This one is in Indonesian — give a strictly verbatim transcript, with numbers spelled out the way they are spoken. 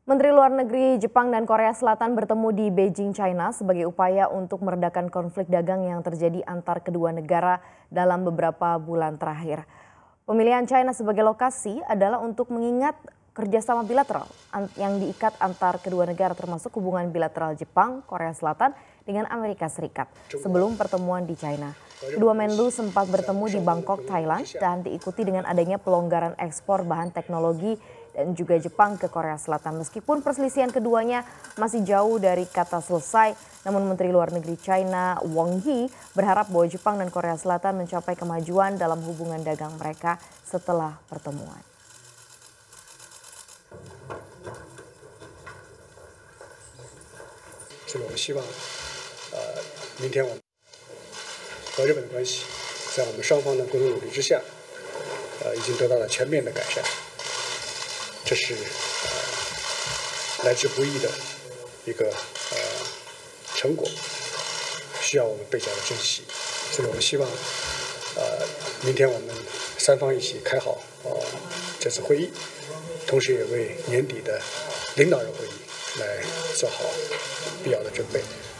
Menteri Luar Negeri Jepang dan Korea Selatan bertemu di Beijing, China sebagai upaya untuk meredakan konflik dagang yang terjadi antar kedua negara dalam beberapa bulan terakhir. Pemilihan China sebagai lokasi adalah untuk mengingat kerjasama bilateral yang diikat antar kedua negara termasuk hubungan bilateral Jepang, Korea Selatan dengan Amerika Serikat sebelum pertemuan di China. Kedua Menlu sempat bertemu di Bangkok, Thailand dan diikuti dengan adanya pelonggaran ekspor bahan teknologi dan juga Jepang ke Korea Selatan. Meskipun perselisihan keduanya masih jauh dari kata selesai, namun Menteri Luar Negeri China Wang Yi berharap bahwa Jepang dan Korea Selatan mencapai kemajuan dalam hubungan dagang mereka setelah pertemuan. 所以我们希望，呃，明天我们和日本的关系，在我们双方的共同努力之下，呃，已经得到了全面的改善。这是呃来之不易的一个呃成果，需要我们倍加的珍惜。所以我们希望，呃，明天我们三方一起开好呃这次会议，同时也为年底的领导人会议来做好必要的准备。